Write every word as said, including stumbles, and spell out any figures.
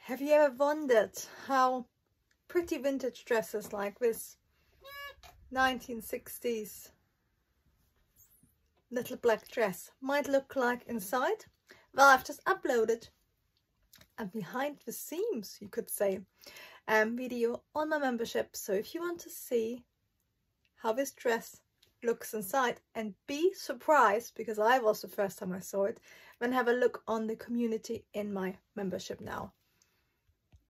Have you ever wondered how pretty vintage dresses like this nineteen sixties little black dress might look like inside? Well, I've just uploaded a behind the scenes, you could say, um, video on my membership. So if you want to see how this dress looks inside and be surprised, because I was the first time I saw it, then have a look on the community in my membership now.